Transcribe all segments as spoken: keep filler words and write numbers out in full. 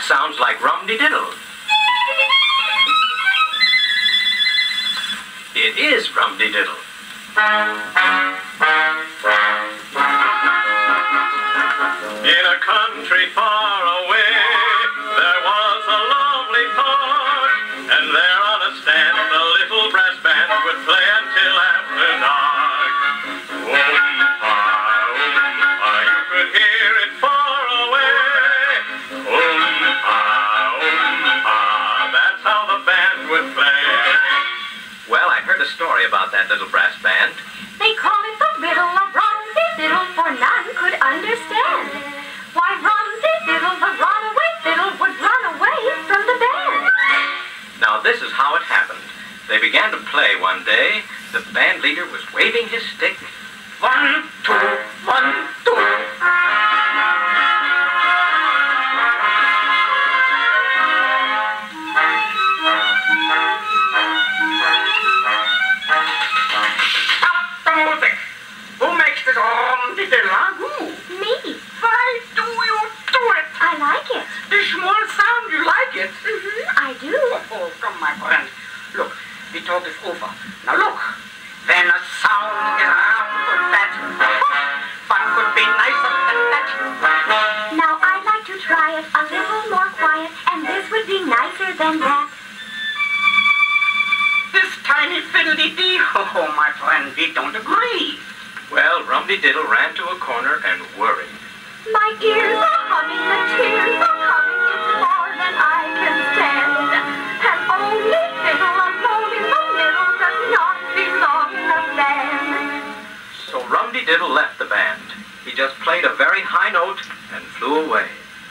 sounds like Rum-De-Diddle. It is Rum-De-Diddle. In a country far away, there was a lovely park, and there on a stand a little brass band would play until after dark. Oom-pa, oom-pa, you could hear it far away. Oom-pa, oom-pa, that's how the band would play. Well, I heard a story about that little brass band. They call it the riddle of Rum-De-Diddle, for none could understand why Rum-De-Diddle, the runaway fiddle, would run away from the band. Now, this is how it happened. They began to play one day. The band leader was waving his stick. One, two, one, two. Who makes this Rum-De-Diddle, huh? Who? Me. Why do you do it? I like it. The small sound, you like it? Mm-hmm, I do. Oh, oh, come, my friend. Look, the talk is over. Now look, when a sound is round with that, what could be nicer than that? Now I'd like to try it a little more quiet, and this would be nicer than that. This tiny fiddle-dee-dee, oh, my friend, we don't agree. Well, Rum-De-Diddle ran to a corner and worried. My ears are humming, the tears are coming, it's more than I can stand. And only fiddle alone in the middle does not belong in a band. So Rum-De-Diddle left the band. He just played a very high note and flew away.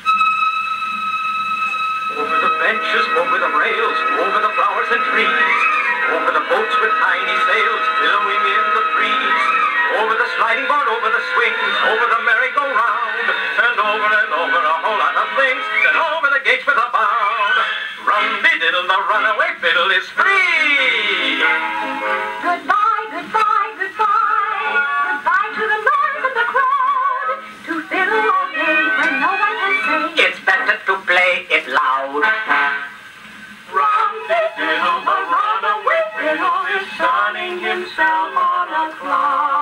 Over the benches, over the rails, over the flowers and trees, over the boats with tiny sails billowing in the breeze, over the sliding board, over the swings, over the merry-go-round, and over and over a whole lot of things, and over the gates with a bound. Rum-De-Diddle, the runaway fiddle, is free! Goodbye, goodbye, goodbye. Goodbye to the noise of the crowd. To fiddle all day when no one can say It's better to play it loud. Rum-De-Diddle, the runaway fiddle, is sunning himself on a cloud.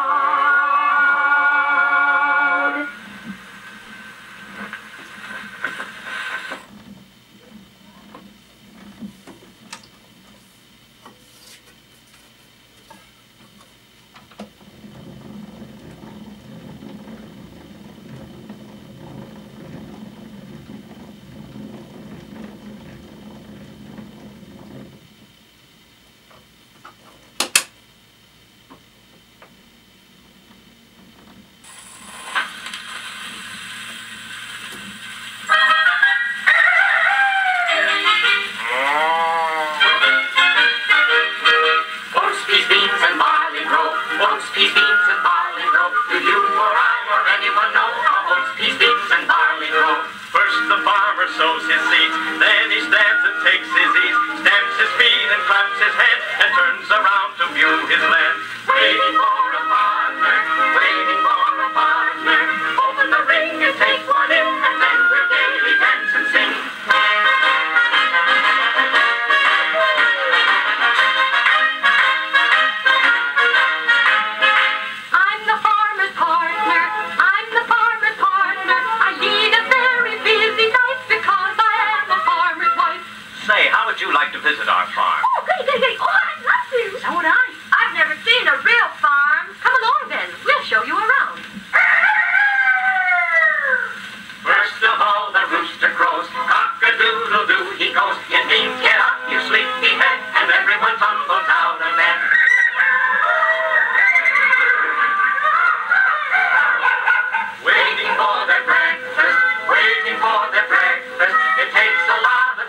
Peas, beans, and barley grow. Oats, peas, beans, and barley grow. Do you or I or anyone know how oats, peas, beans, and barley grow? First the farmer sows his seeds, then he stands and takes his ease, stamps his feet and claps his hands, and turns around to view his land. Waiting for a partner, waiting for a partner. Open the ring and take one in, and then we'll gaily dance and sing. I'm the farmer's partner. I'm the farmer's partner. I lead a very busy life because I am a farmer's wife. Say, how would you like to visit our farm? Oh, goody, goody, goody. Oh, I'd love to. So would I. I've never seen a real farm. Come along then. We'll show you around. First of all, the rooster crows. Cock-a-doodle-doo he goes. It means get up, you sleepy head, and everyone tumbles out of bed. Waiting for their breakfast, waiting for their breakfast. It takes a lot